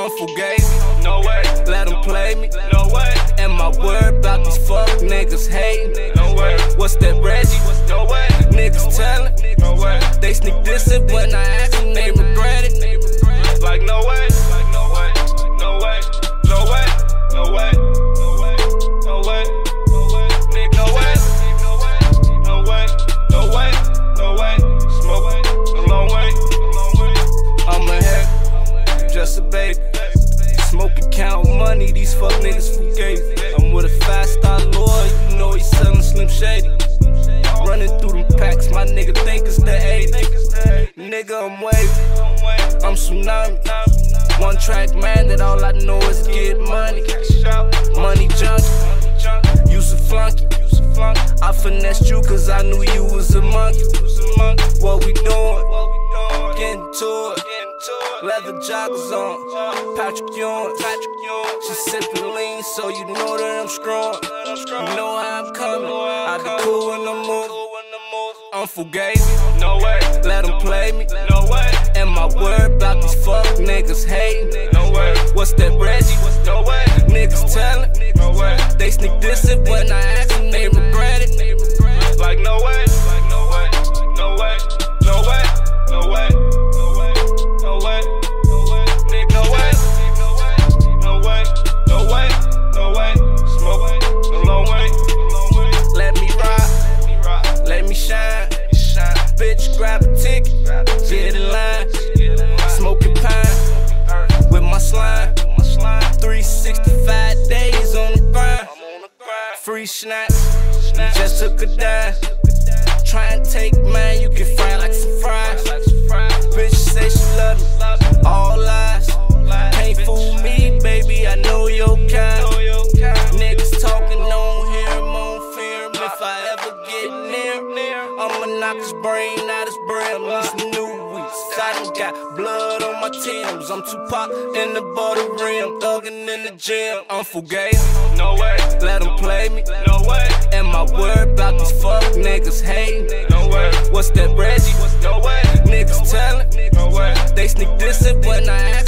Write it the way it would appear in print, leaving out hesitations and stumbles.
Unfugazi, no way. Let them play me, No way. and my word about these fuck niggas hating. No way. What's that Reggie? No way. Niggas telling, No way. they sneak dissing when I ask them, they regret it. Like no way. Like no way. No way. No way. No way. No way. No way. No way. Nick, no way. No way. No way. No way. Smoke a long way. I'm ahead, just a baby. Smoking, count money, these fuck niggas forgave. I'm with a 5-star lawyer, you know he's selling Slim Shady. Running through them packs, my nigga think it's the 80s. Nigga, I'm wavy, I'm tsunami. One track man that all I know is get money. Money junkie, you's a flunky. I finessed you cause I knew you was a monkey. What we doing? Getting to it. Leather joggers on, Patrick Ewing. She sippin' lean, so you know that I'm strong. You know how I'm coming, I be cool when I'm moving. Unfugazi, No way. let them play me, No way. and my word about these fuck niggas hating. No way. What's that Reggie? No way. Niggas telling, No way. they sneak dissing when I ask them, they regret it. Like no way. Like no way. No way. No way. No way. No way. No way. No way. Nick, no way. No way. No way. No way. Smoke a long way. Let me rock, let me shine. Bitch, grab a ticket, get in line. Smoking pine with my slime. 365 days on the grind. Free snacks, just took a dime. Try and take mine, you get fried like some fries. Bitch say she love me, all lies. Can't fool me, baby, I know your kind. Niggas talking, don't hear him, don't fear him. If I ever get near, I'ma knock his brain out his brim. Need some new weeks, I done got blood on my Timbs. I'm Tupac in the butter rim, thuggin' in the gym. Unfugazi, No way. let them play me, No way. and my word about these fuck niggas hating. No way. What's that Reggie? No way. Niggas telling, No way. they sneak dissing when I ask